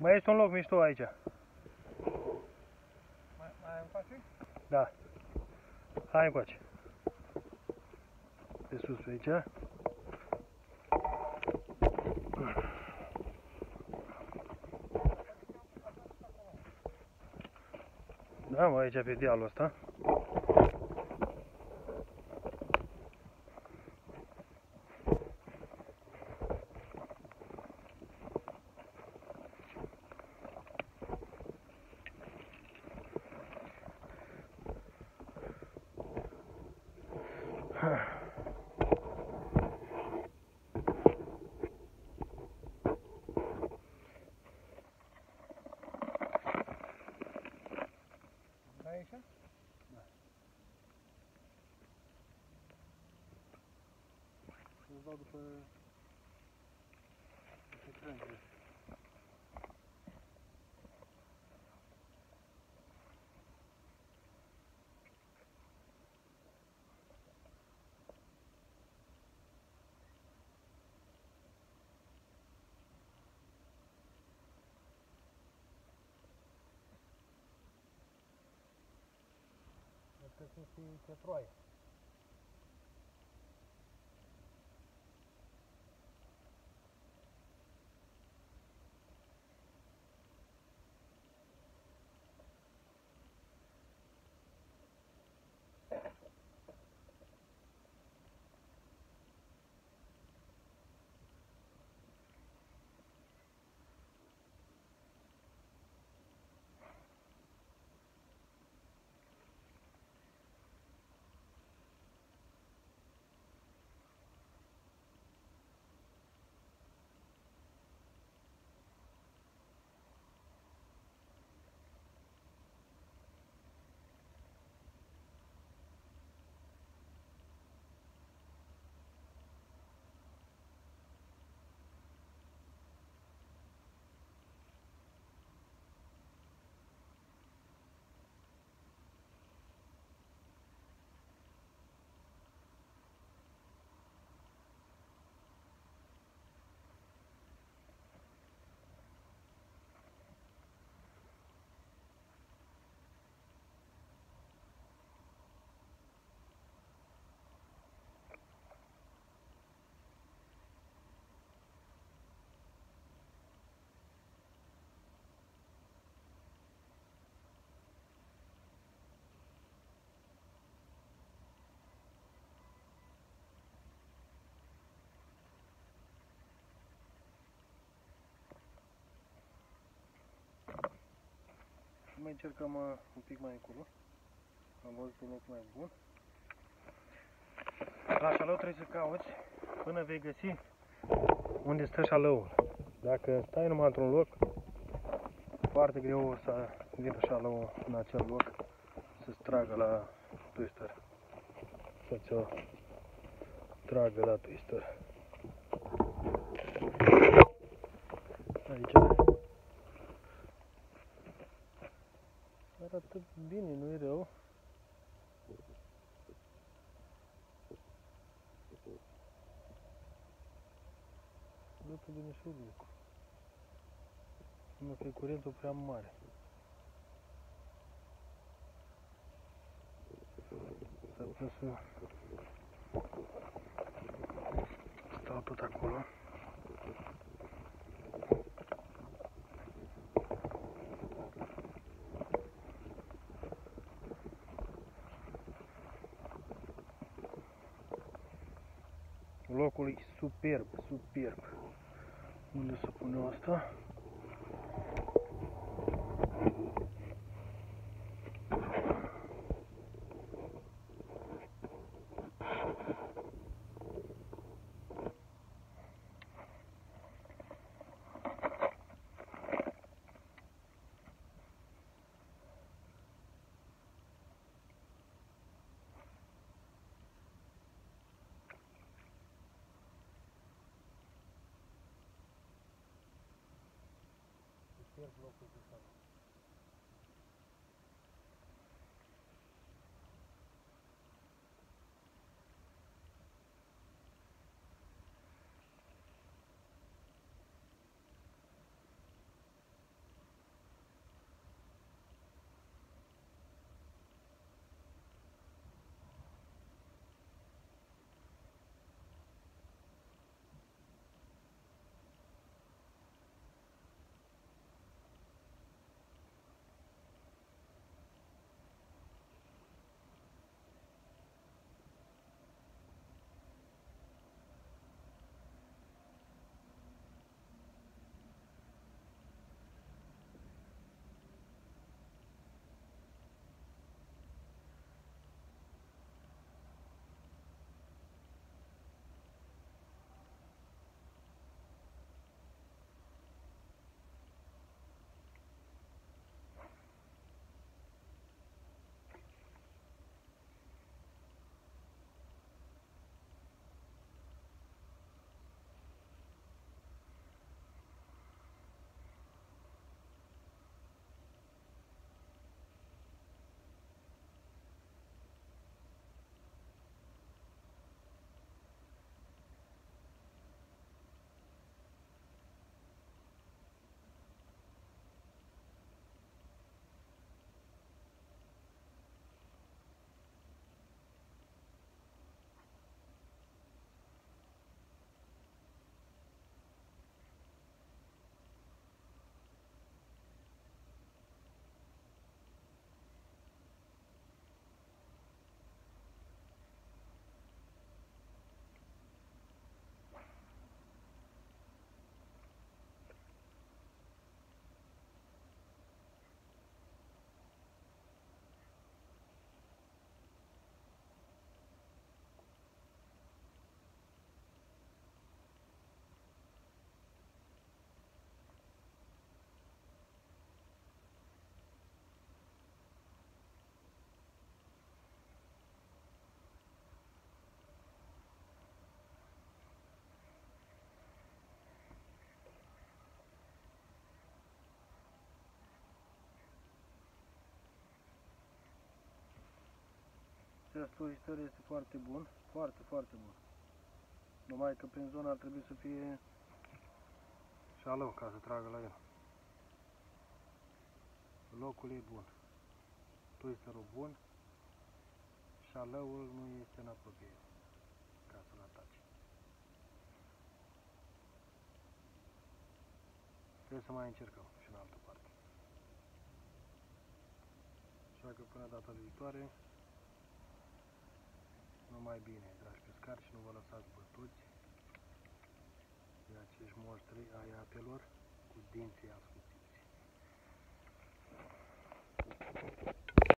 Mai este un loc mișto aici. Mai încoace? Da. Hai încoace. Pe sus pe aici. Da, mă, aici pe dealul ăsta. Aici? Da. Îți dau după crângile. Asta să fie pe Troaia. Mai încercăm un pic mai încolo. Am văzut un loc mai bun. La șalău trebuie să cauți până vei găsi unde stă șalăul. Dacă stai numai într-un loc, foarte greu o să vină șalăul în acel loc să-ți tragă la twister. Să ți-o tragă la twister. Aici arată bine, nu e rău. Arată bine și urmecul. Numai că e curentul prea mare. S-ar putea să stau tot acolo. Locul e superb, superb. Unde să punem asta? Pierd locul de sală. Restul istorie este foarte bun, foarte, foarte bun. Numai că prin zona ar trebui să fie șalău ca să tragă la el. Locul e bun. Twisterul bun. Șalăul nu este în apropiere ca să-l atace. Trebuie să mai încercăm și în altă parte. Așa că până data viitoare, numai bine, dragi pescari, și nu vă lăsați bătuți de acești monștri ai apelor cu dinții ascuțiți.